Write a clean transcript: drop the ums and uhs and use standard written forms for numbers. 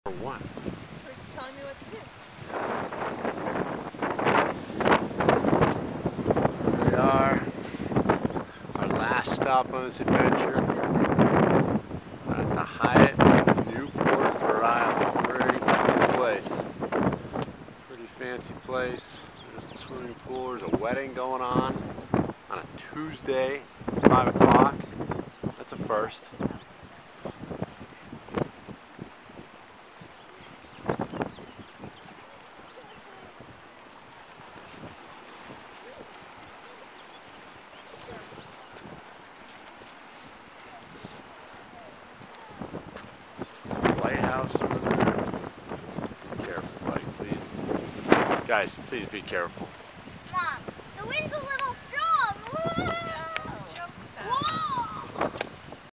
For what? For telling me what to do. Here we are. Our last stop on this adventure. We're at the Hyatt Newport, Rhode Island. Pretty fancy place. Pretty fancy place. There's the swimming pool. There's a wedding going on a Tuesday, 5 o'clock. That's a first. Lighthouse over there. Be careful, buddy, please. Guys, please be careful. Mom, the wind's a